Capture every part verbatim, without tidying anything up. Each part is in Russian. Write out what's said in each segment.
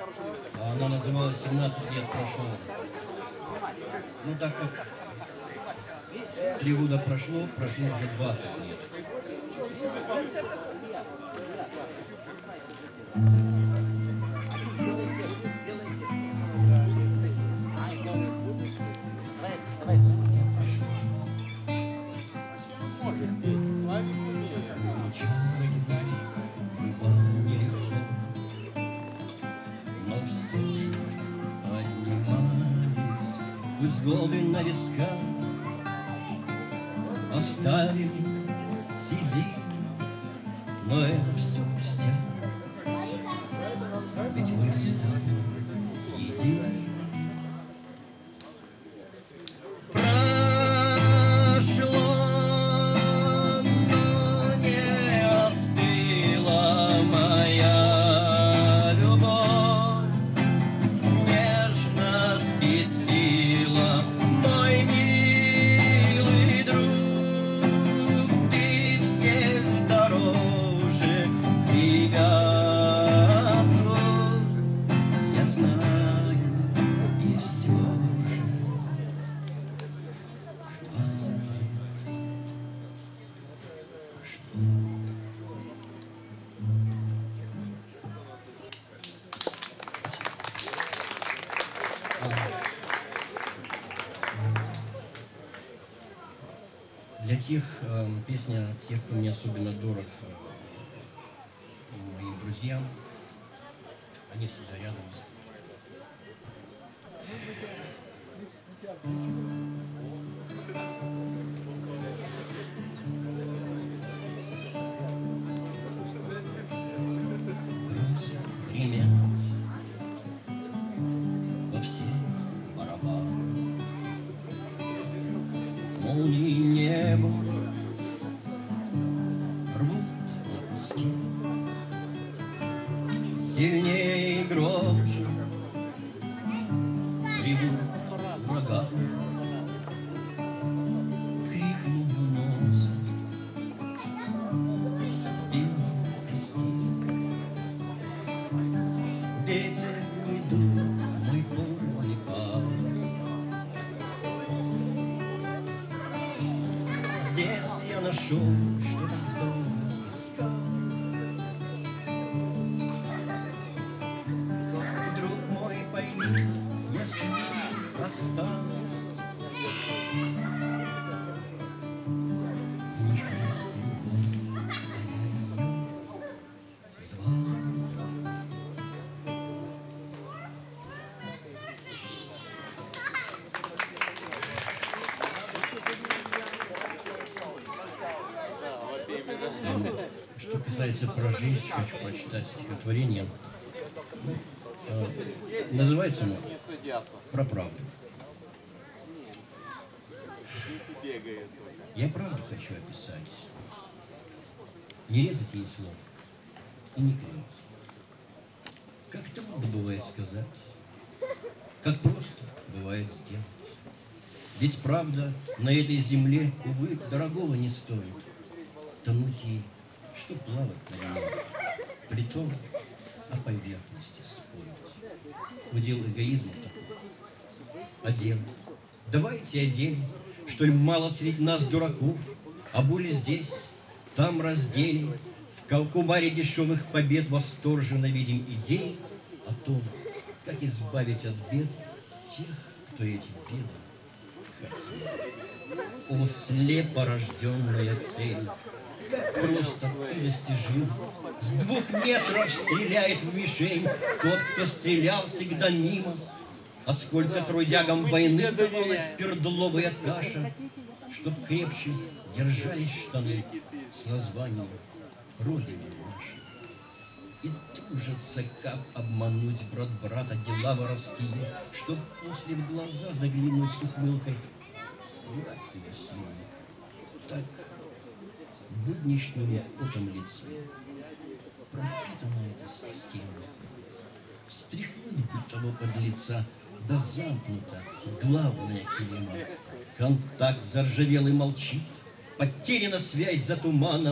А она называлась «семнадцать лет прошло». Ну, так как три года прошло, прошло уже двадцать лет. Годы на висках оставили, сиди, но это все пустяк, ведь мы с тобой едины. Прошло, но не остыла моя любовь, нежность и сила. Мой милый друг, ты всех дороже тебя, друг, я знаю, и все же двадцать лет, что? Для тех, э, песня тех, кто мне особенно дорог, э, моим друзьям, они всегда рядом. Грозы гремят во все барабаны, молнии небо рвут на куски, сильнее и громче ревут ураганы, крикнул носом белые пески. Ветер не дует мой полный палец, здесь я нашел, что давно искал. Друг мой, пойми, если останусь, не хвести я ее звал. Что касается про жизнь, хочу прочитать стихотворение. Называется оно «Про правду». Я правду хочу описать, не резать ей слов и не кривить. Как трудно бывает сказать, как просто бывает сделать. Ведь правда на этой земле, увы, дорогого не стоит. Тонуть ей, что плавать на ней, притом о поверхности спорить. Удел эгоизма такой. А дело? Давайте о деле, что ли мало среди нас дураков, а були здесь, там раздели, в калкумаре дешевых побед восторженно видим идеи о том, как избавить от бед тех, кто эти беды хотел. О, слепо рожденная цель! Как просто ты достижим. С двух метров стреляет в мишень тот, кто стрелял всегда мимо. А сколько трудягам войны давала пердловая каша, чтоб крепче держались штаны с названием «Родина наша». И тужится, как обмануть брат брата дела воровские, чтоб после в глаза заглянуть с ухмылкой. Дурак ты, Василий, так будничным потом лице пропитана эта стена. Встряхнуть бы того подлеца, да замкнута главная килема. Контакт заржавел и молчит, потеряна связь за туманом,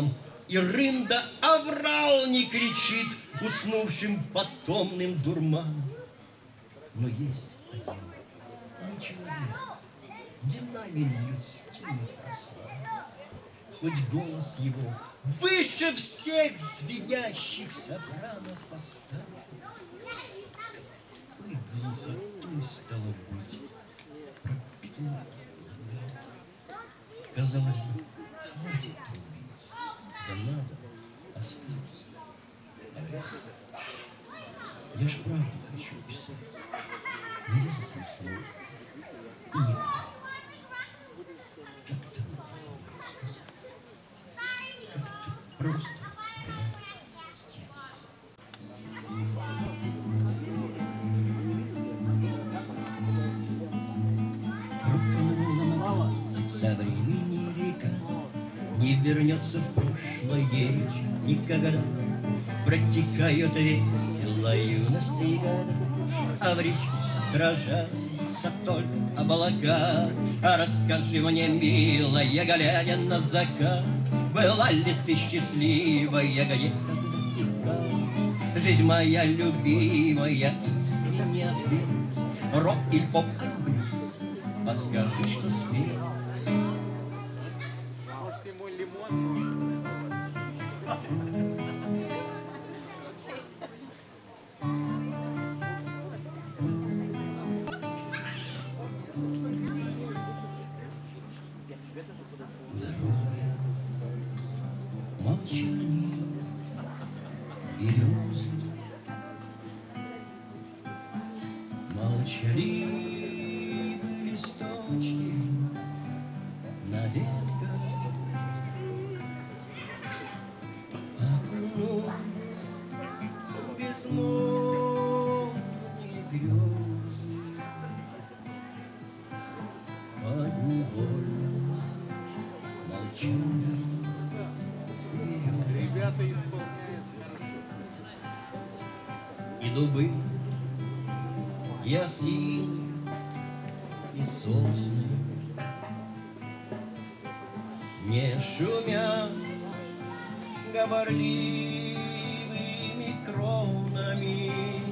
И рында оврал не кричит уснувшим потомным дурманом. Но есть один, не человек, динамин людскими прославлен. Хоть голос его выше всех звенящих сопрано поставлен. Какой глухотой стало быть пропитано нами. Казалось бы, хватит трубить, да надо остаться. Я ж правду хочу писать, не резать им слов и не клеить. Как трудно бывает сказать, как ты просто бывает сделать. Рок-н-ролл на со времени века не вернется в прошлое речь никогда. Протекают весело юности года, а в речке отражаются только облака. А расскажи мне, милая, глядя на закат, была ли ты счастливая, где, когда и как? Жизнь моя любимая, искренне ответь, рок или поп, подскажи, что спеть. Может, ты мой лимон? Дорога, молчание, березы, молчаливые листочки на ветках, окунув безмолвные грезы, подневольно молчание. Ребята исполняют хорошо. И дубы, и осины, и сосны не шумят говорливыми кронами.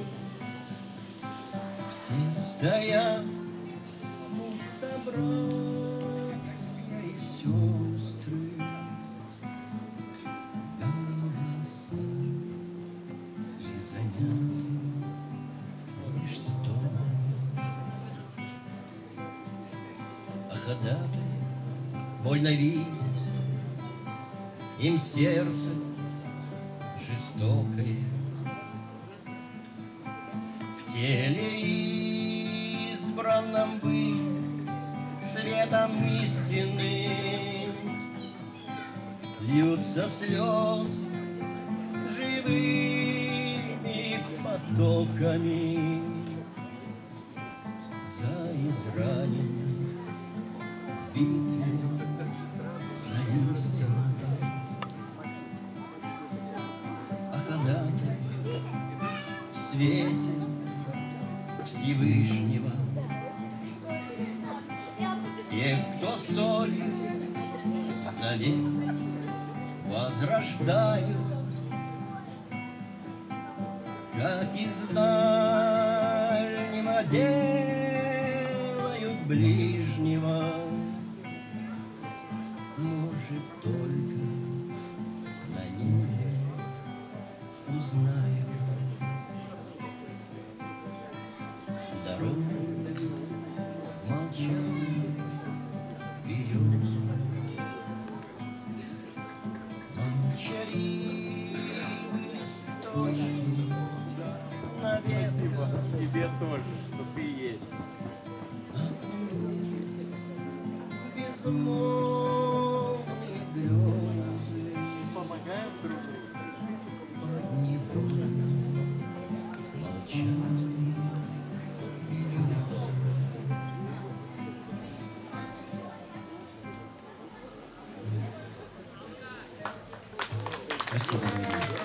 Все стоят, будто братья и сестры. Голоса и занятия лишь стоны. А ходатай больно видеть им сердце жестокое. В теле избранном быть светом истинным льются слезы живыми потоками за израненных битву, за истину. А ходатай в свете Всевышнего тех, кто солью завет возрождают, как из дальнего делают ближнего. Может, только на небе узнаю дорогу молчания березы. Молчаливые листочки на Спасибо ветках, тебе тоже, что ты есть. безмолвные грезы. Помогаем друг другу. Невольно молчание березы. Спасибо.